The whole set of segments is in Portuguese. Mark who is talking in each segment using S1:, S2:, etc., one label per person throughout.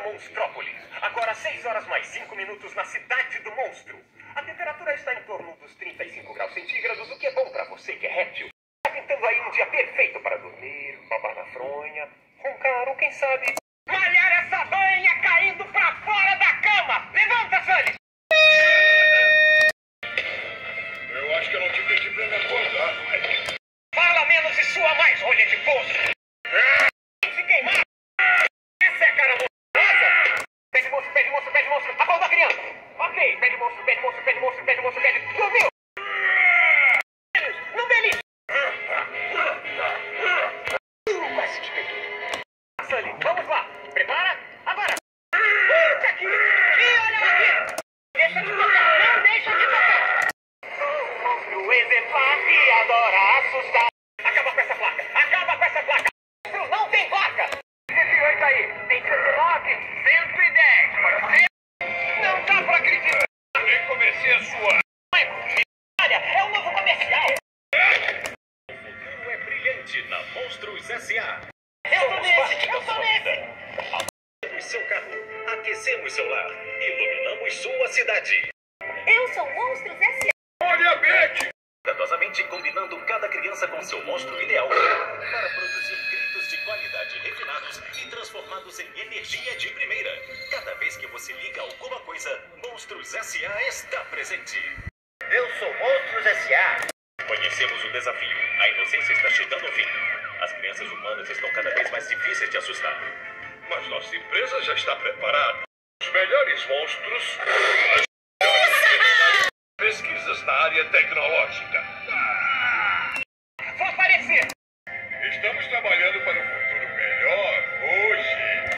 S1: Monstrópolis. Agora 6 horas mais 5 minutos na cidade do monstro. A temperatura está em torno dos 35 graus centígrados, o que é bom para você que é réptil. Está pintando aí um dia perfeito para dormir, babar na fronha, roncar ou quem sabe... malhar essa banha caindo pra fora da cama! Levanta, Sully!
S2: Eu acho que eu não te pedi pra me acordar, pai.
S1: Fala menos e sua mais, rolha de poço! Se queimar! Essa é a cara monstruosa! Pede monstro, pede monstro, pede monstro! Acorda a criança! Ok, pede monstro, pede monstro, pede monstro, pede monstro, pede... Dormiu! Não beliche! Quase te peguei. Sully, vamos lá! Prepara! Agora! Puta aqui! E olha aqui! Deixa de tocar! Não deixa de tocar! Monstro exemplar que adora assustar! Acaba com essa placa! Acaba com essa placa! Monstro não tem placa! 108 aí! Tem 109! 110! Pode ser? Não dá pra acreditar!
S2: Nem comecei a suar.
S1: Olha, é um novo comercial!
S3: O futuro é brilhante na Monstros S.A.
S1: Eu tô nesse! Eu tô nesse!
S3: Aquecemos seu carro, aquecemos seu lar, iluminamos sua cidade.
S4: Eu sou Monstros S.A.
S2: Olha a Betty!
S3: Cuidadosamente combinando cada criança com seu monstro ideal para produzir gritos de qualidade refinados e transformados em energia de primeira. Cada vez que você liga alguma coisa, Monstros S.A. está presente.
S1: Eu sou Monstros S.A.
S3: Conhecemos o desafio. A inocência está chegando ao fim. As crianças humanas estão cada vez mais difíceis de assustar.
S2: Mas nossa empresa já está preparada. Os melhores monstros... pesquisas na área tecnológica.
S1: Vou aparecer!
S2: Estamos trabalhando para um futuro melhor hoje.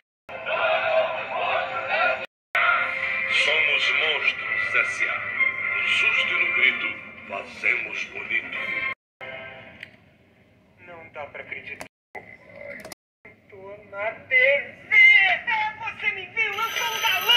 S2: Somos Monstros S.A. No susto e no grito, fazemos bonito.
S1: Não dá pra acreditar. Tô na TV! Você me viu? Eu sou um galã!